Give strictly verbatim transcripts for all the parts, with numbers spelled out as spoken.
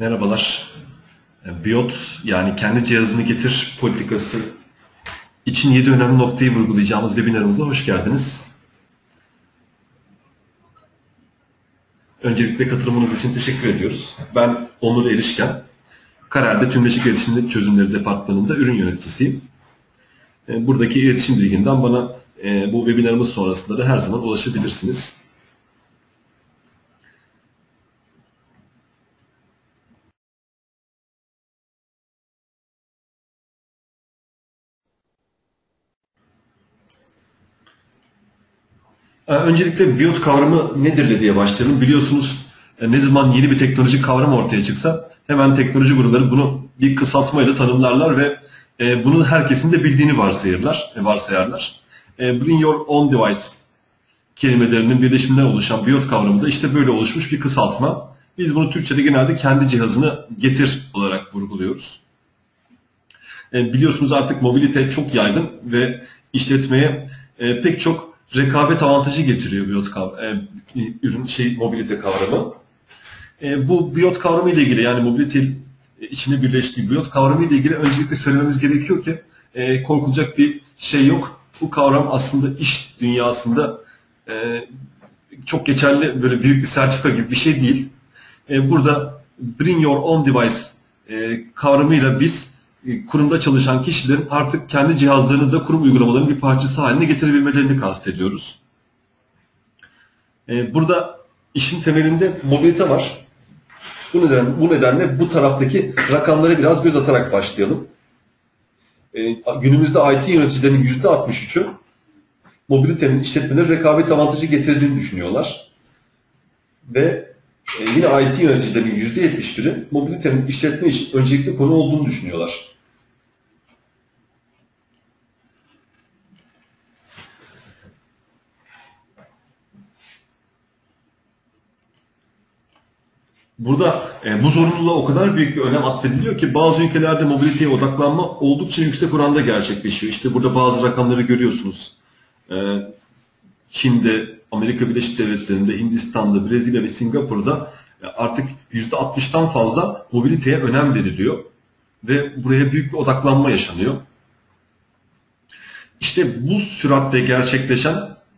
Merhabalar. Biyot yani kendi cihazını getir politikası için yedi önemli noktayı vurgulayacağımız webinarımıza hoş geldiniz. Öncelikle katılımınız için teşekkür ediyoruz. Ben Onur Erişken, Karar'da Tümleşik İletişim Çözümleri Departmanı'nda ürün yöneticisiyim. Buradaki iletişim bilginden bana bu webinarımız sonrasında da her zaman ulaşabilirsiniz. Öncelikle biyot kavramı nedir diye başlayalım. Biliyorsunuz ne zaman yeni bir teknolojik kavram ortaya çıksa hemen teknoloji grupları bunu bir kısaltmayla tanımlarlar ve bunu herkesin de bildiğini varsayırlar, varsayarlar. Bring your own device kelimelerinin birleşiminden oluşan biyot kavramı da işte böyle oluşmuş bir kısaltma. Biz bunu Türkçe'de genelde kendi cihazını getir olarak vurguluyoruz. Biliyorsunuz artık mobilite çok yaygın ve işletmeye pek çok rekabet avantajı getiriyor biyot kavramı, ürün şey mobilite kavramı. Bu biyot kavramı ile ilgili yani mobilite içine birleştiği biyot kavramı ile ilgili öncelikle söylememiz gerekiyor ki korkulacak bir şey yok. Bu kavram aslında iş dünyasında çok geçerli böyle büyük bir sertifika gibi bir şey değil. Burada bring your own device kavramıyla biz kurumda çalışan kişilerin artık kendi cihazlarını da kurum uygulamalarının bir parçası haline getirebilmelerini kastediyoruz. Burada işin temelinde mobilite var. Bu nedenle, bu nedenle bu taraftaki rakamlara biraz göz atarak başlayalım. Günümüzde I T yöneticilerinin yüzde altmış üçü mobilitenin işletmelere rekabet avantajı getirdiğini düşünüyorlar. Ve yine I T yöneticilerinin yüzde yetmiş biri mobilitenin işletme için öncelikli konu olduğunu düşünüyorlar. Burada e, bu zorunluluğa o kadar büyük bir önem atfediliyor ki bazı ülkelerde mobiliteye odaklanma oldukça yüksek oranda gerçekleşiyor. İşte burada bazı rakamları görüyorsunuz. E, Çin'de, Amerika Birleşik Devletleri'nde, Hindistan'da, Brezilya ve Singapur'da e, artık yüzde altmıştan fazla mobiliteye önem veriliyor. Ve buraya büyük bir odaklanma yaşanıyor. İşte bu süratle gerçekleşen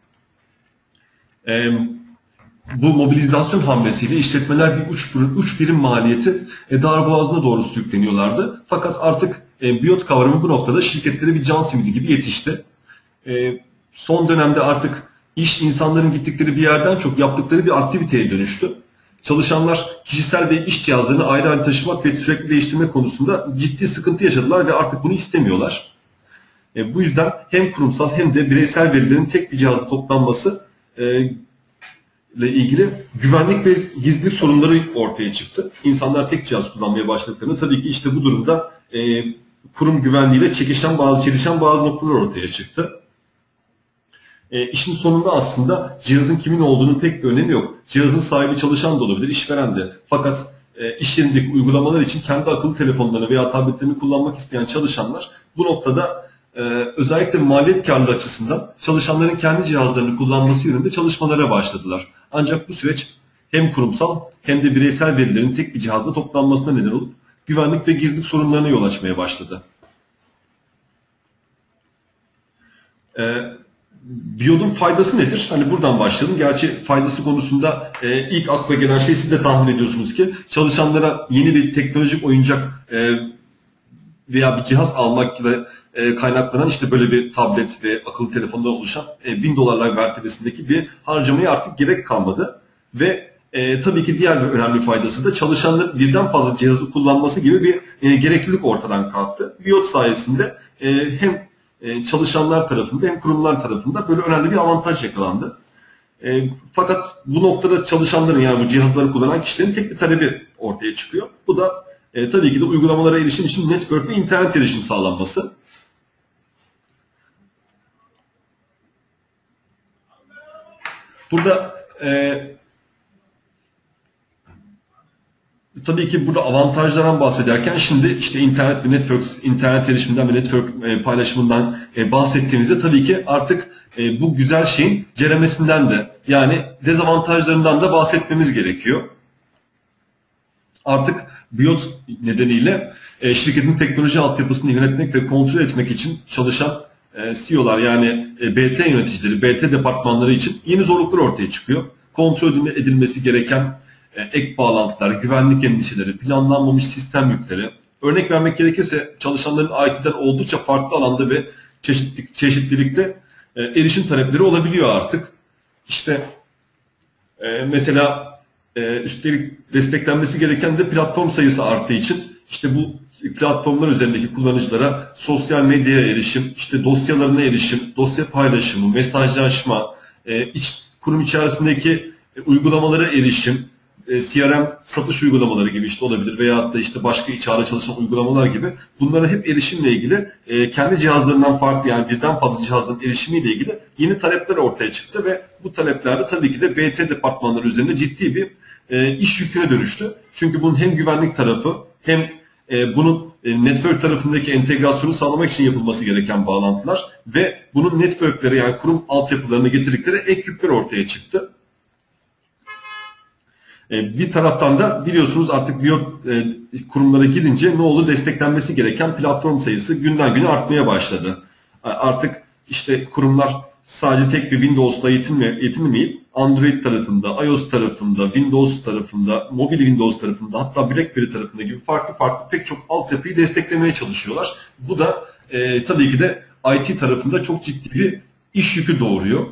e, bu mobilizasyon hamlesiyle işletmeler bir uç, uç birim maliyeti e, darboğazına doğru sürükleniyorlardı. Fakat artık e, biyot kavramı bu noktada şirketlere bir can simidi gibi yetişti. E, son dönemde artık iş insanların gittikleri bir yerden çok yaptıkları bir aktiviteye dönüştü. Çalışanlar kişisel ve iş cihazlarını ayrı ayrı taşımak ve sürekli değiştirme konusunda ciddi sıkıntı yaşadılar ve artık bunu istemiyorlar. E, bu yüzden hem kurumsal hem de bireysel verilerin tek bir cihazda toplanması e, ile ilgili güvenlik ve gizlilik sorunları ortaya çıktı. İnsanlar tek cihaz kullanmaya başladıklarında tabii ki işte bu durumda e, kurum güvenliğiyle çekişen bazı çelişen bazı noktalar ortaya çıktı. E, işin sonunda aslında cihazın kimin olduğunun pek bir önemi yok. Cihazın sahibi çalışan da olabilir, işveren de. Fakat e, iş yerindeki uygulamalar için kendi akıllı telefonlarını veya tabletlerini kullanmak isteyen çalışanlar bu noktada e, özellikle maliyet karlılığı açısından çalışanların kendi cihazlarını kullanması yönünde çalışmalara başladılar. Ancak bu süreç hem kurumsal hem de bireysel verilerin tek bir cihazda toplanmasına neden olup güvenlik ve gizlilik sorunlarına yol açmaya başladı. Ee, Biyotun faydası nedir? Hani buradan başlayalım. Gerçi faydası konusunda e, ilk akla gelen şey siz de tahmin ediyorsunuz ki çalışanlara yeni bir teknolojik oyuncak e, veya bir cihaz almakla e, kaynaklanan işte böyle bir tablet ve akıllı telefondan oluşan e, bin dolarlar mertebesindeki bir harcamaya artık gerek kalmadı. Ve e, tabii ki diğer bir önemli faydası da çalışanların birden fazla cihazı kullanması gibi bir e, gereklilik ortadan kalktı. Biyot sayesinde e, hem e, çalışanlar tarafında hem kurumlar tarafında böyle önemli bir avantaj yakalandı. E, fakat bu noktada çalışanların yani bu cihazları kullanan kişilerin tek bir talebi ortaya çıkıyor. Bu da e, tabii ki de uygulamalara erişim için network ve internet erişim sağlanması. Burada e, tabii ki burada avantajlardan bahsederken şimdi işte internet ve network, internet erişiminden ve network e, paylaşımından e, bahsettiğimizde tabii ki artık e, bu güzel şeyin ceremesinden de yani dezavantajlarından da bahsetmemiz gerekiyor. Artık Biyot nedeniyle e, şirketin teknoloji altyapısını yönetmek ve kontrol etmek için çalışan e, C E O'lar yani e, B T yöneticileri, B T departmanları için yeni zorluklar ortaya çıkıyor. Kontrol edilmesi gereken e, ek bağlantılar, güvenlik endişeleri, planlanmamış sistem yükleri. Örnek vermek gerekirse çalışanların I T'den oldukça farklı alanda ve çeşitlilik, çeşitlilikte e, erişim talepleri olabiliyor artık. İşte e, mesela e, üstelik desteklenmesi gereken de platform sayısı arttığı için işte bu platformlar üzerindeki kullanıcılara sosyal medyaya erişim, işte dosyalarına erişim, dosya paylaşımı, mesajlaşma, e, iç, kurum içerisindeki e, uygulamalara erişim, e, C R M satış uygulamaları gibi işte olabilir veyahut da işte başka içeride çalışan uygulamalar gibi bunlara hep erişimle ilgili e, kendi cihazlarından farklı yani birden fazla cihazların erişimiyle ilgili yeni talepler ortaya çıktı ve bu taleplerde tabii ki de B T departmanları üzerinde ciddi bir e, iş yüküne dönüştü. Çünkü bunun hem güvenlik tarafı hem e, bunun e, network tarafındaki entegrasyonu sağlamak için yapılması gereken bağlantılar ve bunun networklere yani kurum altyapılarına getirdikleri ek yükler ortaya çıktı. Bir taraftan da biliyorsunuz artık Biyot kurumlara girince ne oldu? Desteklenmesi gereken platform sayısı günden güne artmaya başladı. Artık işte kurumlar sadece tek bir Windows'la yetinmeyip Android tarafında, iOS tarafında, Windows tarafında, mobil Windows tarafında hatta BlackBerry tarafında gibi farklı farklı pek çok altyapıyı desteklemeye çalışıyorlar. Bu da e, tabii ki de I T tarafında çok ciddi bir iş yükü doğuruyor.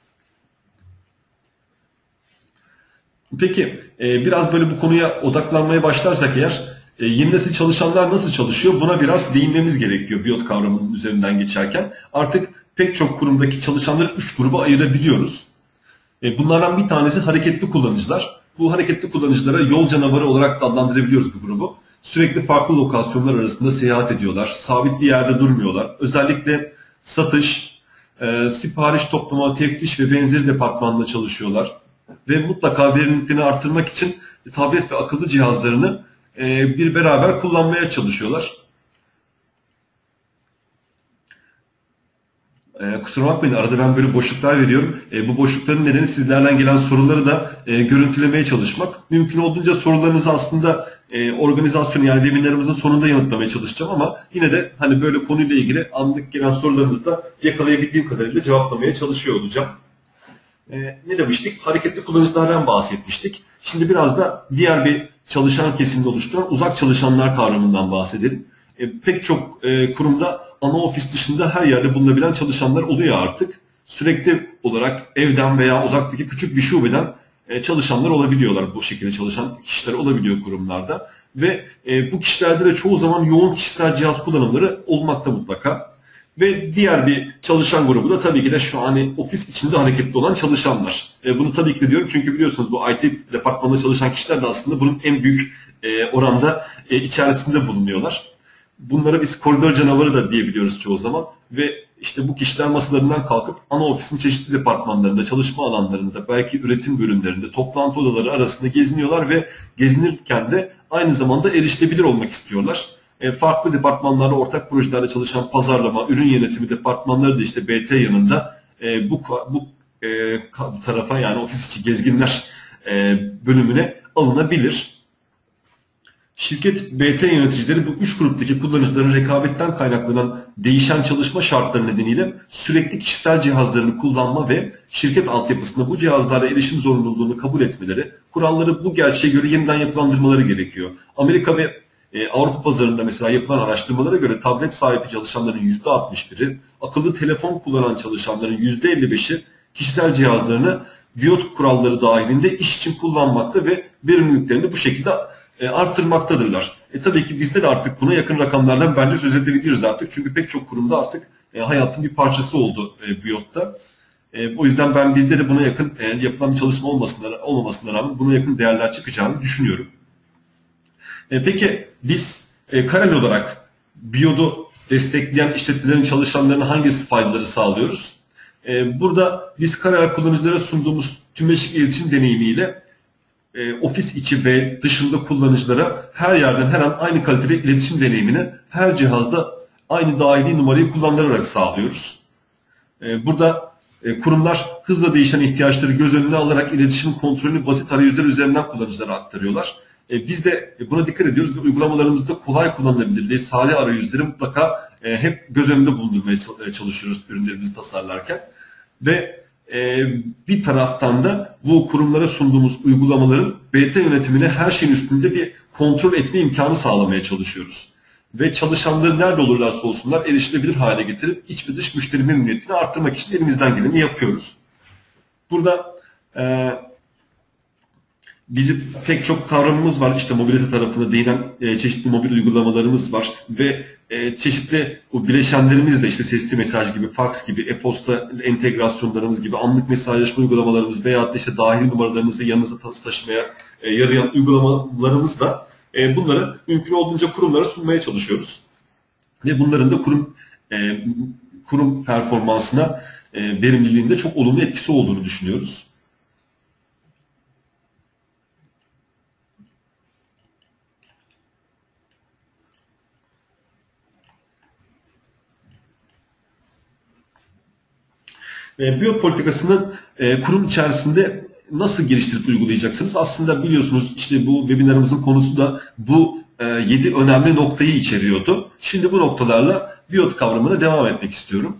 Peki biraz böyle bu konuya odaklanmaya başlarsak eğer yeni nesil çalışanlar nasıl çalışıyor buna biraz değinmemiz gerekiyor Biyot kavramının üzerinden geçerken. Artık pek çok kurumdaki çalışanları üç gruba ayırabiliyoruz. Bunlardan bir tanesi hareketli kullanıcılar. Bu hareketli kullanıcılara yol canavarı olarak da adlandırabiliyoruz bu grubu. Sürekli farklı lokasyonlar arasında seyahat ediyorlar. Sabit bir yerde durmuyorlar. Özellikle satış, sipariş toplama, teftiş ve benzeri departmanında çalışıyorlar. Ve mutlaka verimliliklerini arttırmak için tablet ve akıllı cihazlarını bir beraber kullanmaya çalışıyorlar. Kusura bakmayın arada ben böyle boşluklar veriyorum. Bu boşlukların nedeni sizlerden gelen soruları da görüntülemeye çalışmak. Mümkün olduğunca sorularınızı aslında organizasyon yani webinarımızın sonunda yanıtlamaya çalışacağım ama yine de hani böyle konuyla ilgili anlık gelen sorularınızı da yakalayabildiğim kadarıyla cevaplamaya çalışıyor olacağım. Ee, ne demiştik? Hareketli kullanıcılardan bahsetmiştik. Şimdi biraz da diğer bir çalışan kesimini oluşturan uzak çalışanlar kavramından bahsedelim. E, pek çok e, kurumda ana ofis dışında her yerde bulunabilen çalışanlar oluyor artık. Sürekli olarak evden veya uzaktaki küçük bir şubeden e, çalışanlar olabiliyorlar. Bu şekilde çalışan kişiler olabiliyor kurumlarda. Ve e, bu kişilerde de çoğu zaman yoğun kişisel cihaz kullanımları olmakta mutlaka. Ve diğer bir çalışan grubu da tabii ki de şu an ofis içinde hareketli olan çalışanlar. E, bunu tabii ki de diyorum çünkü biliyorsunuz bu I T departmanında çalışan kişiler de aslında bunun en büyük e, oranda e, içerisinde bulunuyorlar. Bunlara biz koridor canavarı da diyebiliyoruz çoğu zaman. Ve işte bu kişiler masalarından kalkıp ana ofisin çeşitli departmanlarında, çalışma alanlarında, belki üretim bölümlerinde, toplantı odaları arasında geziniyorlar ve gezinirken de aynı zamanda erişilebilir olmak istiyorlar. Farklı departmanlarla ortak projelerde çalışan pazarlama, ürün yönetimi departmanları da işte B T yanında e, bu bu e, tarafa yani ofis içi gezginler e, bölümüne alınabilir. Şirket B T yöneticileri bu üç gruptaki kullanıcıların rekabetten kaynaklanan değişen çalışma şartları nedeniyle sürekli kişisel cihazlarını kullanma ve şirket altyapısında bu cihazlara erişim zorunluluğunu kabul etmeleri, kuralları bu gerçeğe göre yeniden yapılandırmaları gerekiyor. Amerika ve Ee, Avrupa pazarında mesela yapılan araştırmalara göre tablet sahibi çalışanların yüzde altmış biri, akıllı telefon kullanan çalışanların yüzde elli beşi kişisel cihazlarını Biyot kuralları dahilinde iş için kullanmakta ve verimliliklerini bu şekilde e, arttırmaktadırlar. E, tabii ki bizde de artık buna yakın rakamlardan bence söz edebiliyoruz artık. Çünkü pek çok kurumda artık e, hayatın bir parçası oldu e, Biyot'ta. E, o yüzden ben bizde de buna yakın e, yapılan bir çalışma olmasına, olmamasına rağmen buna yakın değerler çıkacağını düşünüyorum. E, peki biz e, Karel olarak Biyot'u destekleyen işletmelerin çalışanlarına hangi faydaları sağlıyoruz? E, burada biz Karel kullanıcılara sunduğumuz tümleşik iletişim deneyimiyle e, ofis içi ve dışında kullanıcılara her yerden her an aynı kalitede iletişim deneyimini her cihazda aynı dahili numarayı kullanılarak sağlıyoruz. E, burada e, kurumlar hızla değişen ihtiyaçları göz önüne alarak iletişim kontrolünü basit arayüzler üzerinden kullanıcılara aktarıyorlar. E, biz de buna dikkat ediyoruz ve uygulamalarımızda kolay kullanılabilirliği, sade arayüzleri mutlaka e, hep göz önünde bulundurmaya çalışıyoruz ürünlerimizi tasarlarken. Ve e, bir taraftan da bu kurumlara sunduğumuz uygulamaların B T yönetimine her şeyin üstünde bir kontrol etme imkanı sağlamaya çalışıyoruz. Ve çalışanları nerede olurlarsa olsunlar erişilebilir hale getirip iç ve dış müşteri memnuniyetini arttırmak için elimizden geleni yapıyoruz. Burada e, bizim pek çok kavramımız var. İşte mobilite tarafına değinen e, çeşitli mobil uygulamalarımız var ve e, çeşitli o bileşenlerimiz de işte sesli mesaj gibi, fax gibi, e-posta entegrasyonlarımız gibi, anlık mesajlaşma uygulamalarımız veya da işte dahil numaralarınızı yanınıza taşımaya e, yarayan uygulamalarımız da e, bunları mümkün olduğunca kurumlara sunmaya çalışıyoruz. Ve bunların da kurum e, kurum performansına, e, verimliliğinde çok olumlu etkisi olduğunu düşünüyoruz. E, biyot politikasını e, kurum içerisinde nasıl geliştirip uygulayacaksınız? Aslında biliyorsunuz işte bu webinarımızın konusu da bu e, yedi önemli noktayı içeriyordu. Şimdi bu noktalarla biyot kavramına devam etmek istiyorum.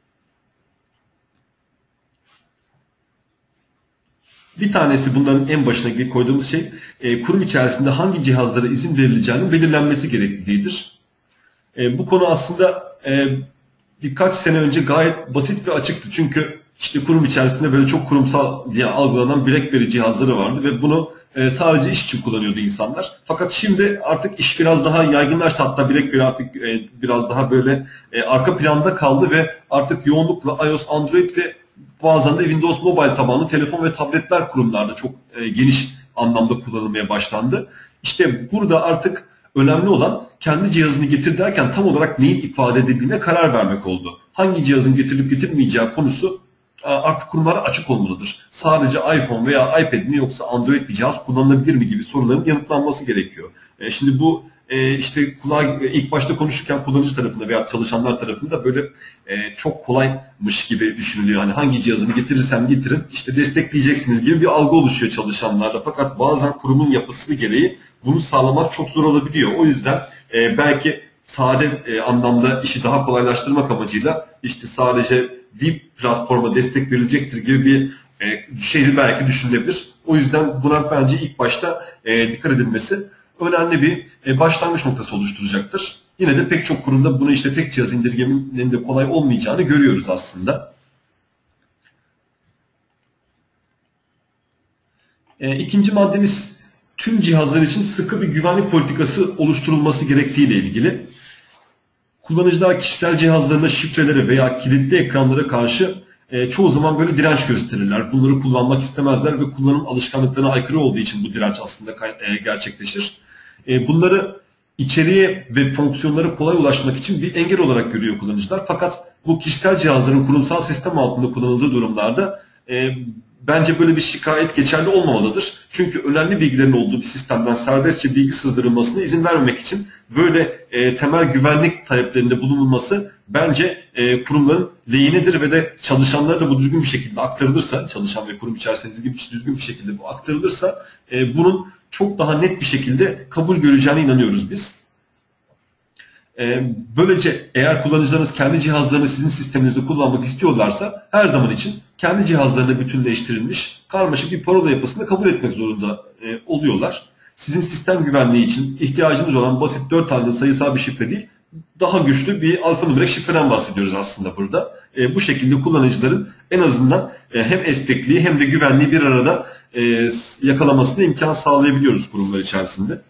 Bir tanesi bunların en başına koyduğumuz şey e, kurum içerisinde hangi cihazlara izin verileceğinin belirlenmesi gerekliliğidir. E, bu konu aslında e, birkaç sene önce gayet basit ve açıktı. Çünkü işte kurum içerisinde böyle çok kurumsal diye algılanan BlackBerry cihazları vardı ve bunu e, sadece iş için kullanıyordu insanlar. Fakat şimdi artık iş biraz daha yaygınlaştı. Hatta BlackBerry artık e, biraz daha böyle e, arka planda kaldı ve artık yoğunlukla iOS, Android ve bazen de Windows Mobile tabanlı telefon ve tabletler kurumlarda çok e, geniş anlamda kullanılmaya başlandı. İşte burada artık önemli olan kendi cihazını getir derken tam olarak neyin ifade edildiğine karar vermek oldu. Hangi cihazın getirilip getirmeyeceği konusu artık kurumlara açık olmalıdır. Sadece iPhone veya iPad mi yoksa Android bir cihaz kullanılabilir mi gibi soruların yanıtlanması gerekiyor. Şimdi bu işte kulağa ilk başta konuşurken kullanıcı tarafında veya çalışanlar tarafında böyle çok kolaymış gibi düşünülüyor. Hani hangi cihazını getirirsem getirin işte destekleyeceksiniz gibi bir algı oluşuyor çalışanlarda. Fakat bazen kurumun yapısı gereği bunu sağlamak çok zor olabiliyor. O yüzden e, belki sade e, anlamda işi daha kolaylaştırmak amacıyla işte sadece bir platforma destek verilecektir gibi bir e, şey belki düşünülebilir. O yüzden buna bence ilk başta e, dikkat edilmesi önemli bir e, başlangıç noktası oluşturacaktır. Yine de pek çok kurumda bunu işte tek cihaz indirgemenin de kolay olmayacağını görüyoruz aslında. E, ikinci maddemiz tüm cihazlar için sıkı bir güvenlik politikası oluşturulması gerektiği ile ilgili. Kullanıcılar kişisel cihazlarında şifrelere veya kilitli ekranlara karşı e, çoğu zaman böyle direnç gösterirler. Bunları kullanmak istemezler ve kullanım alışkanlıklarına aykırı olduğu için bu direnç aslında e, gerçekleşir. E, bunları içeriğe ve fonksiyonlara kolay ulaşmak için bir engel olarak görüyor kullanıcılar. Fakat bu kişisel cihazların kurumsal sistem altında kullanıldığı durumlarda e, bence böyle bir şikayet geçerli olmamalıdır. Çünkü önemli bilgilerin olduğu bir sistemden serbestçe bilgi sızdırılmasına izin vermemek için böyle e, temel güvenlik taleplerinde bulunulması bence e, kurumların lehinedir ve de çalışanlara da bu düzgün bir şekilde aktarılırsa, çalışan ve kurum içerisinde düzgün bir şekilde bu aktarılırsa e, bunun çok daha net bir şekilde kabul göreceğine inanıyoruz biz. Böylece eğer kullanıcılarınız kendi cihazlarını sizin sisteminizde kullanmak istiyorlarsa her zaman için kendi cihazlarına bütünleştirilmiş karmaşık bir parola yapısını kabul etmek zorunda oluyorlar. Sizin sistem güvenliği için ihtiyacınız olan basit dört haneli sayısal bir şifre değil, daha güçlü bir alfanümerik şifreden bahsediyoruz aslında burada. Bu şekilde kullanıcıların en azından hem esnekliği hem de güvenliği bir arada yakalamasına imkan sağlayabiliyoruz kurumlar içerisinde.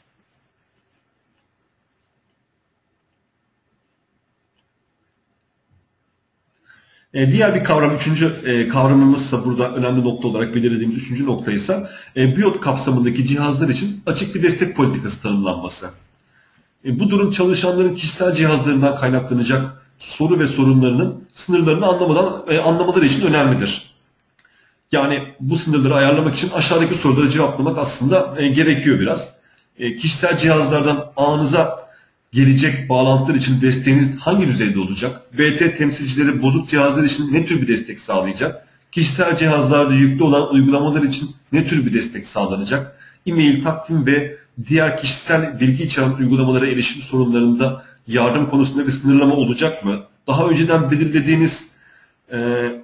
Diğer bir kavram, üçüncü kavramımızsa burada önemli nokta olarak belirlediğimiz üçüncü noktaysa biyot kapsamındaki cihazlar için açık bir destek politikası tanımlanması. Bu durum çalışanların kişisel cihazlarından kaynaklanacak soru ve sorunlarının sınırlarını anlamadan anlamaları için önemlidir. Yani bu sınırları ayarlamak için aşağıdaki soruları cevaplamak aslında gerekiyor biraz. Kişisel cihazlardan ağınıza gelecek bağlantılar için desteğiniz hangi düzeyde olacak? B T temsilcileri bozuk cihazlar için ne tür bir destek sağlayacak? Kişisel cihazlarda yüklü olan uygulamalar için ne tür bir destek sağlanacak? e-mail, takvim ve diğer kişisel bilgi içeren uygulamalara erişim sorunlarında yardım konusunda bir sınırlama olacak mı? Daha önceden belirlediğiniz e,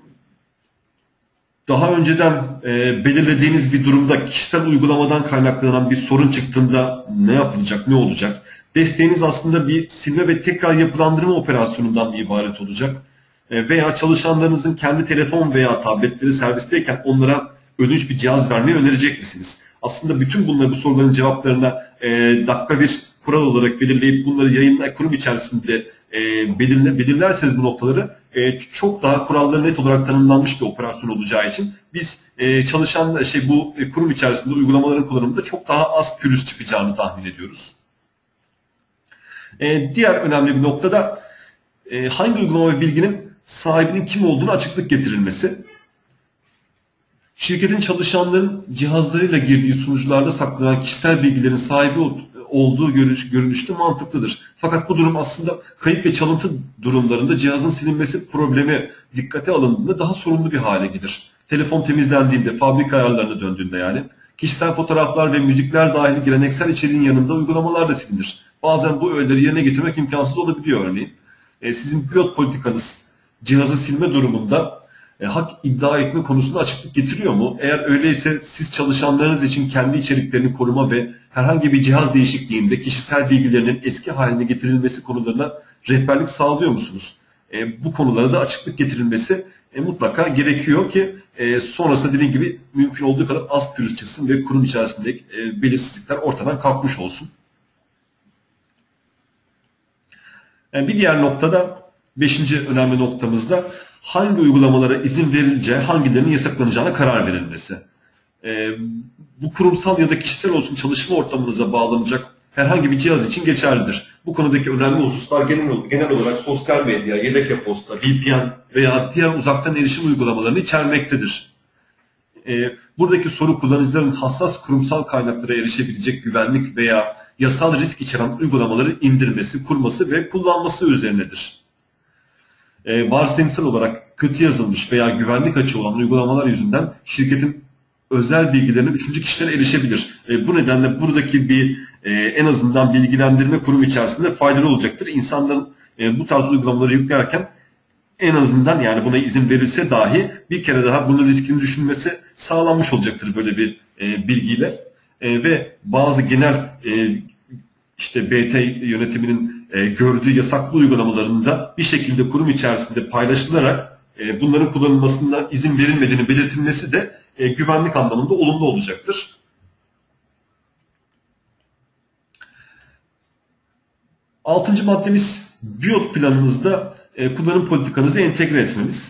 daha önceden e, belirlediğiniz bir durumda kişisel uygulamadan kaynaklanan bir sorun çıktığında ne yapılacak, ne olacak? Desteğiniz aslında bir silme ve tekrar yapılandırma operasyonundan bir ibaret olacak. E, veya çalışanlarınızın kendi telefon veya tabletleri servisteyken onlara ödünç bir cihaz vermeyi önerecek misiniz? Aslında bütün bunları, bu soruların cevaplarına e, dakika bir kural olarak belirleyip bunları yayınla kurum içerisinde e, belirle, belirlerseniz bu noktaları e, çok daha kuralları net olarak tanımlanmış bir operasyon olacağı için biz e, çalışan şey bu e, kurum içerisinde uygulamaların kullanımında çok daha az pürüz çıkacağını tahmin ediyoruz. E, diğer önemli bir nokta da e, hangi uygulama ve bilginin sahibinin kim olduğunu açıklık getirilmesi. Şirketin çalışanların cihazlarıyla girdiği sunucularda saklanan kişisel bilgilerin sahibi olduğu görünüşte mantıklıdır. Fakat bu durum aslında kayıp ve çalıntı durumlarında cihazın silinmesi problemi dikkate alındığında daha sorunlu bir hale gelir. Telefon temizlendiğinde, fabrika ayarlarına döndüğünde yani, kişisel fotoğraflar ve müzikler dahil geleneksel içeriğin yanında uygulamalar da silinir. Bazen bu öğeleri yerine getirmek imkansız olabiliyor örneğin. E, sizin pilot politikanız cihazı silme durumunda E, hak iddia etme konusunda açıklık getiriyor mu? Eğer öyleyse siz çalışanlarınız için kendi içeriklerini koruma ve herhangi bir cihaz değişikliğinde kişisel bilgilerinin eski haline getirilmesi konularına rehberlik sağlıyor musunuz? E, bu konulara da açıklık getirilmesi e, mutlaka gerekiyor ki e, sonrasında dediğim gibi mümkün olduğu kadar az pürüz çıksın ve kurum içerisindeki e, belirsizlikler ortadan kalkmış olsun. Yani bir diğer noktada, beşinci önemli noktamızda hangi uygulamalara izin verileceği, hangilerinin yasaklanacağına karar verilmesi. Ee, bu kurumsal ya da kişisel olsun çalışma ortamınıza bağlanacak herhangi bir cihaz için geçerlidir. Bu konudaki önemli hususlar genel, genel olarak sosyal medya, yedek e-posta, V P N veya diğer uzaktan erişim uygulamalarını içermektedir. Ee, buradaki soru kullanıcıların hassas kurumsal kaynaklara erişebilecek güvenlik veya yasal risk içeren uygulamaları indirmesi, kurması ve kullanması üzerinedir. E, varsayımsal olarak kötü yazılmış veya güvenlik açığı olan uygulamalar yüzünden şirketin özel bilgilerine üçüncü kişilere erişebilir. E, bu nedenle buradaki bir e, en azından bilgilendirme kurumu içerisinde faydalı olacaktır. İnsanların e, bu tarz uygulamaları yüklerken en azından, yani buna izin verilse dahi, bir kere daha bunun riskini düşünmesi sağlanmış olacaktır böyle bir e, bilgiyle. E, ve bazı genel e, işte B T yönetiminin e, gördüğü yasaklı uygulamalarında bir şekilde kurum içerisinde paylaşılarak e, bunların kullanılmasına izin verilmediğini belirtilmesi de e, güvenlik anlamında olumlu olacaktır. Altıncı maddemiz, BIOT planınızda e, kullanım politikanızı entegre etmeniz.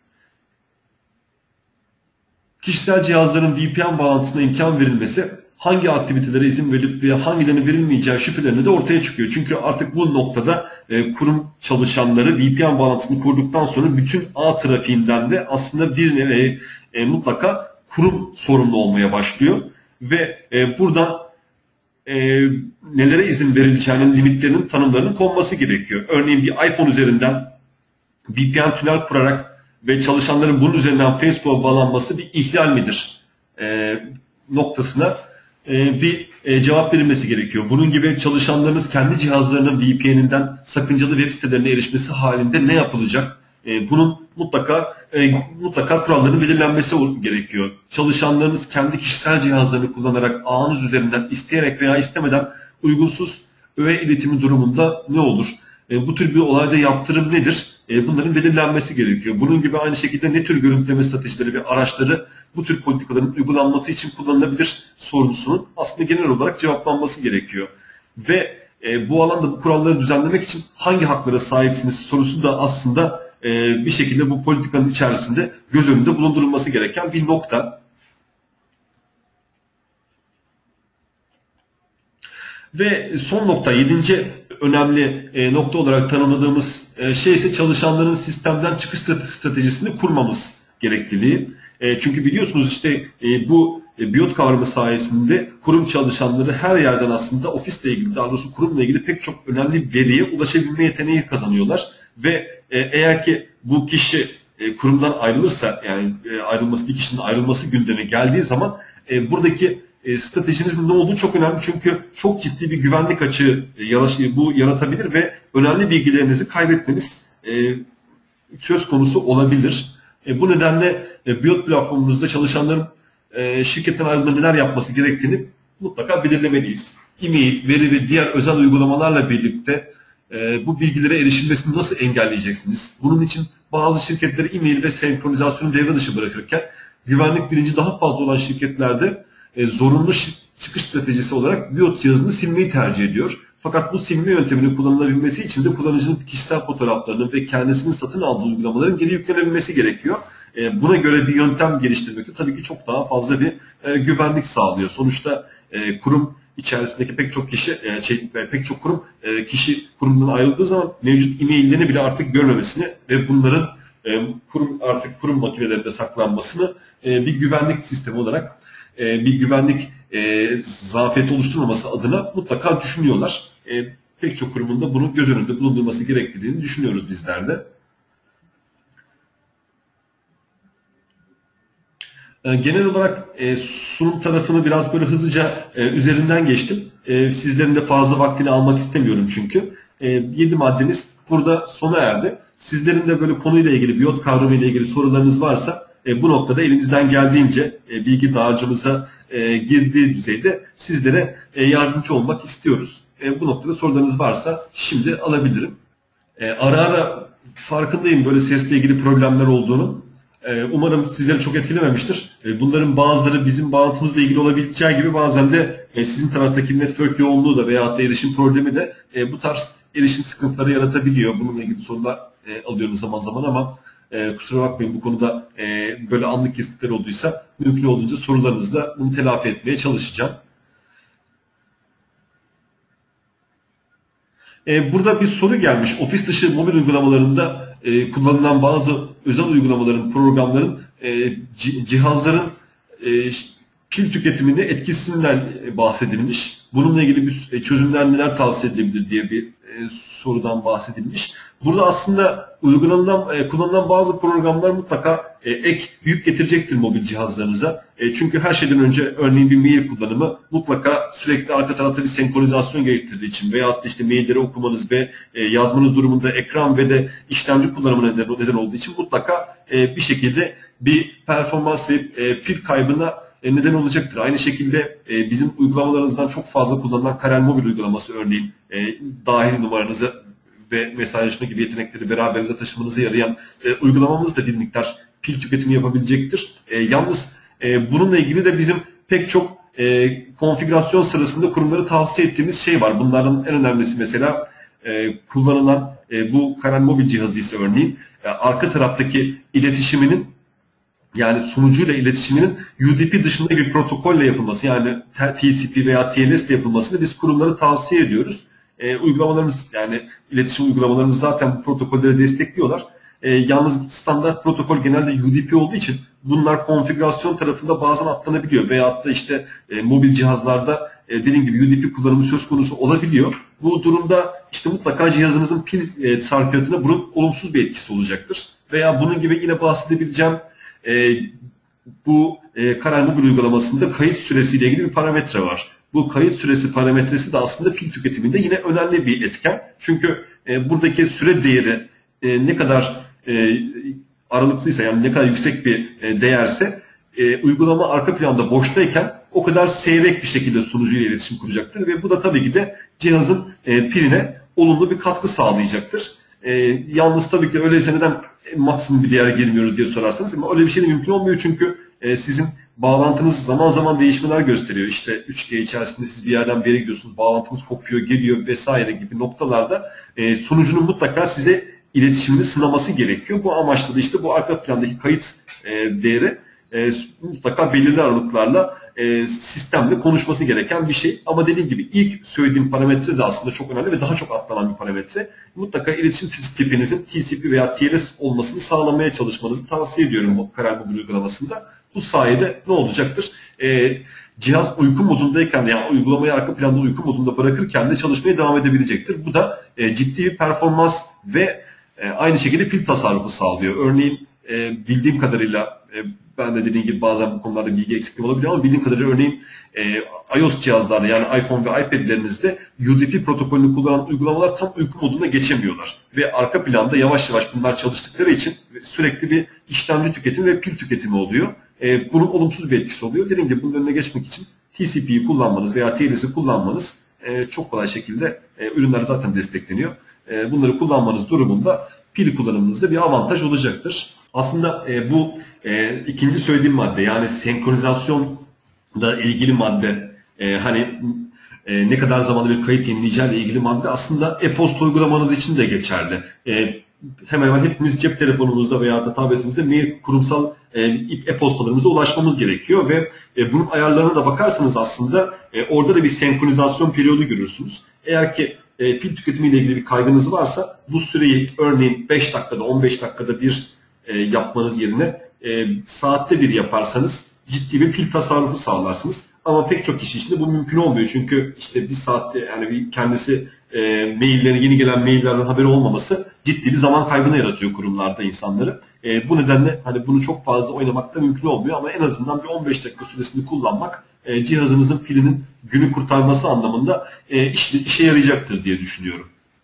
Kişisel cihazların V P N bağlantısına imkan verilmesi hangi aktivitelere izin verilip veya hangilerine verilmeyeceği şüphelerini de ortaya çıkıyor. Çünkü artık bu noktada e, kurum çalışanları V P N bağlantısını kurduktan sonra bütün ağ trafiğinden de aslında bir nevi e, mutlaka kurum sorumlu olmaya başlıyor. Ve e, burada e, nelere izin verileceğinin limitlerinin tanımlarının konması gerekiyor. Örneğin bir iPhone üzerinden V P N tünel kurarak ve çalışanların bunun üzerinden Facebook'a bağlanması bir ihlal midir e, noktasına e, bir e, cevap verilmesi gerekiyor. Bunun gibi çalışanlarınız kendi cihazlarının V P N''inden sakıncalı web sitelerine erişmesi halinde ne yapılacak? E, bunun mutlaka e, mutlaka kuralların belirlenmesi gerekiyor. Çalışanlarınız kendi kişisel cihazlarını kullanarak ağınız üzerinden isteyerek veya istemeden uygunsuz öğe iletimi durumunda ne olur? E, bu tür bir olayda yaptırım nedir? E, bunların belirlenmesi gerekiyor. Bunun gibi aynı şekilde ne tür görüntüleme stratejileri ve araçları bu tür politikaların uygulanması için kullanılabilir sorusunun aslında genel olarak cevaplanması gerekiyor. Ve e, bu alanda bu kuralları düzenlemek için hangi haklara sahipsiniz sorusu da aslında e, bir şekilde bu politikanın içerisinde göz önünde bulundurulması gereken bir nokta. Ve son nokta, yedinci önemli e, nokta olarak tanımladığımız e, şey ise çalışanların sistemden çıkış stratejisini kurmamız gerekliliği. E, çünkü biliyorsunuz işte e, bu e, BIOT kavramı sayesinde kurum çalışanları her yerden aslında ofisle ilgili, daha doğrusu kurumla ilgili pek çok önemli veriye ulaşabilme yeteneği kazanıyorlar. Ve e, eğer ki bu kişi e, kurumdan ayrılırsa, yani e, ayrılması bir kişinin ayrılması gündeme geldiği zaman e, buradaki e, stratejinizin ne olduğu çok önemli. Çünkü çok ciddi bir güvenlik açığı e, bu yaratabilir ve önemli bilgilerinizi kaybetmeniz e, söz konusu olabilir. E, bu nedenle e, Biot platformunuzda çalışanların e, şirketten ayrıldığında neler yapması gerektiğini mutlaka belirlemeliyiz. E-mail, veri ve diğer özel uygulamalarla birlikte e, bu bilgilere erişilmesini nasıl engelleyeceksiniz? Bunun için bazı şirketleri e-mail ve senkronizasyonu devre dışı bırakırken güvenlik bilinci daha fazla olan şirketlerde e, zorunlu çıkış stratejisi olarak Biot cihazını silmeyi tercih ediyor. Fakat bu silme yönteminin kullanılabilmesi için de kullanıcının kişisel fotoğraflarının ve kendisinin satın aldığı uygulamaların geri yüklenebilmesi gerekiyor. E, buna göre bir yöntem geliştirmekte tabii ki çok daha fazla bir e, güvenlik sağlıyor. Sonuçta e, kurum içerisindeki pek çok kişi, e, şey, pek çok kurum e, kişi kurumdan ayrıldığı zaman mevcut e-maillerini bile artık görmemesini ve bunların e, kurum artık kurum makinelerinde saklanmasını e, bir güvenlik sistemi olarak e, bir güvenlik e, zafiyeti oluşturmaması adına mutlaka düşünüyorlar. E, pek çok kurumun da bunu göz önünde bulundurması gerektiğini düşünüyoruz bizler de. Genel olarak e, sunum tarafını biraz böyle hızlıca e, üzerinden geçtim. E, sizlerin de fazla vaktini almak istemiyorum çünkü. E, yedi maddeniz burada sona erdi. Sizlerin de böyle konuyla ilgili, biyot kavramı ile ilgili sorularınız varsa e, bu noktada elimizden geldiğince e, bilgi dağarcığımıza e, girdiği düzeyde sizlere e, yardımcı olmak istiyoruz. E, bu noktada sorularınız varsa şimdi alabilirim. E, ara ara farkındayım böyle sesle ilgili problemler olduğunu. Umarım sizleri çok etkilememiştir. Bunların bazıları bizim bağlantımızla ilgili olabileceği gibi bazen de sizin taraftaki network yoğunluğu da veyahut da erişim problemi de bu tarz erişim sıkıntıları yaratabiliyor. Bununla ilgili sorular alıyorum zaman zaman ama kusura bakmayın bu konuda böyle anlık kesitler olduysa mümkün olduğunca sorularınızla bunu telafi etmeye çalışacağım. Burada bir soru gelmiş. Ofis dışı mobil uygulamalarında e, kullanılan bazı özel uygulamaların, programların, e, cihazların e, pil tüketimini etkisinden bahsedilmiş. Bununla ilgili bir çözümler neler tavsiye edilebilir diye bir e, sorudan bahsedilmiş. Burada aslında uygulanan, e, kullanılan bazı programlar mutlaka e, ek yük getirecektir mobil cihazlarınıza. E, çünkü her şeyden önce örneğin bir mail kullanımı mutlaka sürekli arka tarafta bir senkronizasyon gerektirdiği için veyahut da işte mailleri okumanız ve e, yazmanız durumunda ekran ve de işlemci kullanımına neden, neden olduğu için mutlaka e, bir şekilde bir performans ve e, pil kaybına e, neden olacaktır. Aynı şekilde e, bizim uygulamalarımızdan çok fazla kullanılan Karen Mobil uygulaması örneğin e, dahil numaranızı ve mesajlaşma gibi yetenekleri beraberinize taşımanıza yarayan e, uygulamamız da bir miktar pil tüketimi yapabilecektir. E, yalnız e, bununla ilgili de bizim pek çok e, konfigürasyon sırasında kurumları tavsiye ettiğimiz şey var. Bunların en önemlisi mesela e, kullanılan e, bu Karen Mobil cihazı ise örneğin e, arka taraftaki iletişiminin yani sunucuyla iletişiminin U D P dışında bir protokolle yapılması yani T C P veya T L S ile yapılmasını biz kurumları tavsiye ediyoruz. E, uygulamalarımız yani iletişim uygulamalarımız zaten bu protokolleri destekliyorlar. E, yalnız standart protokol genelde U D P olduğu için bunlar konfigürasyon tarafında bazen atlanabiliyor veyahut da işte e, mobil cihazlarda e, dediğim gibi U D P kullanımı söz konusu olabiliyor. Bu durumda işte mutlaka cihazınızın pil e, sarfiyatına bunun olumsuz bir etkisi olacaktır. Veya bunun gibi yine bahsedebileceğim e, bu e, Karen Mobil uygulamasında kayıt süresiyle ilgili bir parametre var. Bu kayıt süresi parametresi de aslında pil tüketiminde yine önemli bir etken. Çünkü e, buradaki süre değeri e, ne kadar e, aralıklıysa yani ne kadar yüksek bir e, değerse e, uygulama arka planda boştayken o kadar seyrek bir şekilde sunucuyla iletişim kuracaktır ve bu da tabii ki de cihazın e, piline olumlu bir katkı sağlayacaktır. E, yalnız tabii ki öyleyse neden maksimum bir değere girmiyoruz diye sorarsanız ama öyle bir şey de mümkün olmuyor çünkü e, sizin bağlantınız zaman zaman değişmeler gösteriyor. İşte üç G içerisinde siz bir yerden bir yere gidiyorsunuz, bağlantınız kopuyor, geliyor vesaire gibi noktalarda e, sunucunun mutlaka size iletişimini sınaması gerekiyor. Bu amaçla da işte bu arka plandaki kayıt e, değeri e, mutlaka belirli aralıklarla e, sistemle konuşması gereken bir şey. Ama dediğim gibi ilk söylediğim parametre de aslında çok önemli ve daha çok atlanan bir parametre. Mutlaka iletişim tipinizin T C P veya T L S olmasını sağlamaya çalışmanızı tavsiye ediyorum bu Karen Mobil uygulamasında. Bu sayede ne olacaktır? E, cihaz uyku modundayken yani uygulamayı arka planda uyku modunda bırakırken de çalışmaya devam edebilecektir. Bu da e, ciddi bir performans ve e, aynı şekilde pil tasarrufu sağlıyor. Örneğin e, bildiğim kadarıyla e, ben de dediğim gibi bazen bu konularda bilgi eksikliği olabiliyor ama bildiğim kadarıyla örneğin e, iOS cihazlarda yani iPhone ve iPad'lerinizde U D P protokolünü kullanan uygulamalar tam uyku moduna geçemiyorlar. Ve arka planda yavaş yavaş bunlar çalıştıkları için sürekli bir işlemci tüketimi ve pil tüketimi oluyor. E, bunun olumsuz bir etkisi oluyor. Dediğim gibi bunun önüne geçmek için T C P'yi kullanmanız veya T L S'i kullanmanız e, çok kolay şekilde e, ürünler zaten destekleniyor. E, bunları kullanmanız durumunda pil kullanımınızda bir avantaj olacaktır. Aslında e, bu e, ikinci söylediğim madde yani senkronizasyonla ilgili madde e, hani e, ne kadar zamanda bir kayıt yenileyeceğiyle ilgili madde aslında e-posta uygulamanız için de geçerli. E, hemen hemen hepimiz cep telefonumuzda veya da tabletimizde mail kurumsal e, e-postalarımıza ulaşmamız gerekiyor ve e, bunun ayarlarına da bakarsanız aslında e, orada da bir senkronizasyon periyodu görürsünüz. Eğer ki e, pil tüketimiyle ilgili bir kaygınız varsa bu süreyi örneğin beş dakikada on beş dakikada bir e, yapmanız yerine e, saatte bir yaparsanız ciddi bir pil tasarrufu sağlarsınız. Ama pek çok kişi için de bu mümkün olmuyor. Çünkü işte bir saatte yani bir kendisi e, maillerine yeni gelen maillerden haberi olmaması ciddi bir zaman kaybını yaratıyor kurumlarda insanları. E, bu nedenle hani bunu çok fazla oynamak da mümkün olmuyor ama en azından bir on beş dakika süresini kullanmak e, cihazınızın pilinin günü kurtarması anlamında e, işe, işe yarayacaktır diye düşünüyorum.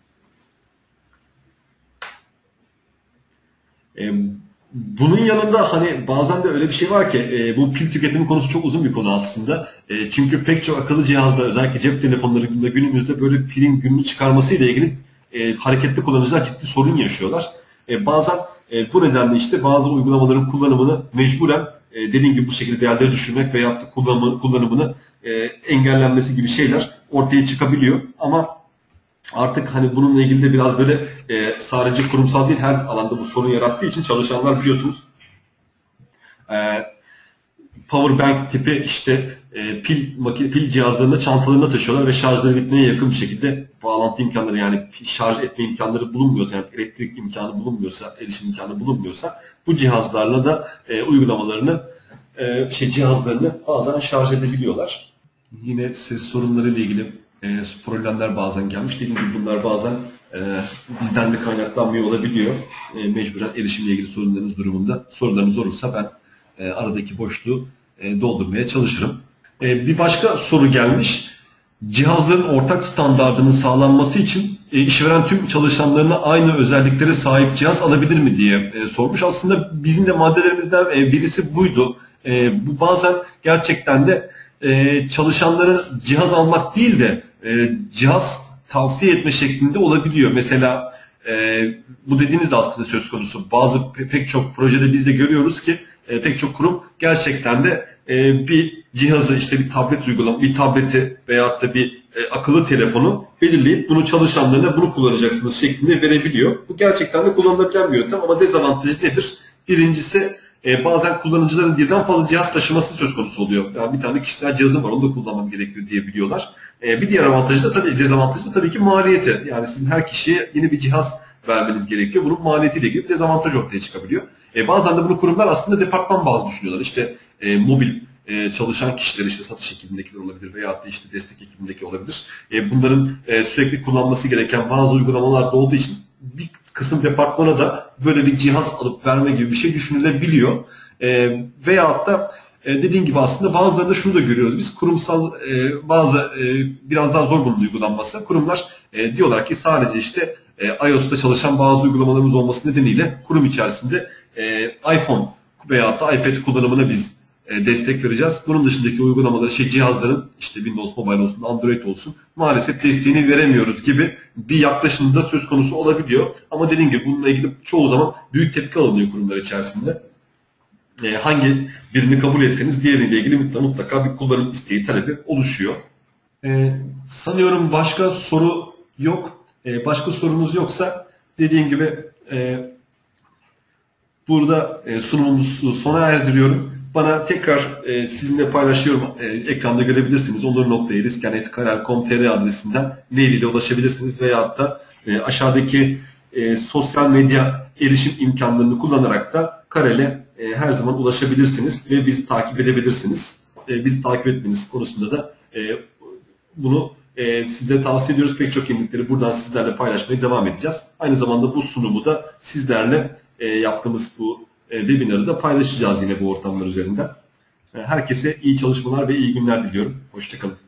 E, Bunun yanında hani bazen de öyle bir şey var ki e, bu pil tüketimi konusu çok uzun bir konu aslında. E, çünkü pek çok akıllı cihazda özellikle cep telefonlarında günümüzde böyle pilin gününü çıkarması ile ilgili e, hareketli kullanıcılar ciddi sorun yaşıyorlar. E, bazen e, bu nedenle işte bazı uygulamaların kullanımını mecburen e, dediğim gibi bu şekilde değerleri düşürmek veya kullanımı, kullanımını e, engellenmesi gibi şeyler ortaya çıkabiliyor. Ama artık hani bununla ilgili de biraz böyle e, sadece kurumsal değil her alanda bu sorun yarattığı için çalışanlar biliyorsunuz e, power bank tipi işte e, pil makine pil cihazlarını çantalarına taşıyorlar ve şarjları bitmeye yakın bir şekilde bağlantı imkanları yani şarj etme imkanları bulunmuyorsa yani elektrik imkanı bulunmuyorsa erişim imkanı bulunmuyorsa bu cihazlarla da e, uygulamalarını e, şey cihazlarını bazen şarj edebiliyorlar. Yine ses sorunları ile ilgili e, problemler bazen gelmiş. Dediğim gibi bunlar bazen e, bizden de kaynaklanmıyor olabiliyor. E, mecburen erişimle ilgili sorunlarınız durumunda sorularınız olursa ben e, aradaki boşluğu e, doldurmaya çalışırım. E, bir başka soru gelmiş. Cihazların ortak standardının sağlanması için e, işveren tüm çalışanlarına aynı özelliklere sahip cihaz alabilir mi diye e, sormuş. Aslında bizim de maddelerimizden e, birisi buydu. E, bu bazen gerçekten de e, çalışanlara cihaz almak değil de e, cihaz tavsiye etme şeklinde olabiliyor. Mesela e, bu dediğiniz de aslında söz konusu. Bazı pe pek çok projede biz de görüyoruz ki e, pek çok kurum gerçekten de e, bir cihazı işte bir tablet uygulama, bir tableti veyahut da bir e, akıllı telefonu belirleyip bunu çalışanlarına bunu kullanacaksınız şeklinde verebiliyor. Bu gerçekten de kullanılabilen bir yöntem ama dezavantajı nedir? Birincisi e, bazen kullanıcıların birden fazla cihaz taşıması söz konusu oluyor. Yani bir tane kişisel cihazım var onu da kullanmam gerekiyor diyebiliyorlar. E, bir diğer avantajı da tabii dezavantajı da tabii ki maliyeti. Yani sizin her kişiye yeni bir cihaz vermeniz gerekiyor. Bunun maliyetiyle ilgili dezavantaj ortaya çıkabiliyor. E, bazen de bunu kurumlar aslında departman bazlı düşünüyorlar. İşte e, mobil e, çalışan kişiler işte satış ekibindekiler olabilir veya da işte destek ekibindeki olabilir. E, bunların e, sürekli kullanması gereken bazı uygulamalar da olduğu için bir kısım departmana da böyle bir cihaz alıp verme gibi bir şey düşünülebiliyor. E, veyahut da e, dediğim gibi aslında bazılarında şunu da görüyoruz biz kurumsal e, bazı e, biraz daha zor bunun uygulanması. Kurumlar e, diyorlar ki sadece işte e, iOS'ta çalışan bazı uygulamalarımız olması nedeniyle kurum içerisinde e, iPhone veyahut da iPad kullanımına biz e, destek vereceğiz. Bunun dışındaki uygulamaları, şey cihazların işte Windows Mobile olsun, Android olsun maalesef desteğini veremiyoruz gibi bir yaklaşım da söz konusu olabiliyor. Ama dediğim gibi bununla ilgili çoğu zaman büyük tepki alınıyor kurumlar içerisinde. E, hangi birini kabul etseniz diğeriyle ilgili mutlaka bir kullanım isteği, talebi oluşuyor. E, sanıyorum başka soru yok. E, başka sorunuz yoksa dediğim gibi e, burada e, sunumumuzu sona erdiriyorum. Bana tekrar e, sizinle paylaşıyorum. E, ekranda görebilirsiniz. onur nokta erisken at karel nokta com nokta tr adresinden mail ile ulaşabilirsiniz. Veyahut da e, aşağıdaki e, sosyal medya erişim imkanlarını kullanarak da Karel'e e, her zaman ulaşabilirsiniz ve bizi takip edebilirsiniz. E, bizi takip etmeniz konusunda da e, bunu e, size tavsiye ediyoruz. Pek çok yenilikleri buradan sizlerle paylaşmaya devam edeceğiz. Aynı zamanda bu sunumu da sizlerle e, yaptığımız bu e, webinarı da paylaşacağız yine bu ortamlar üzerinden. E, herkese iyi çalışmalar ve iyi günler diliyorum. Hoşça kalın.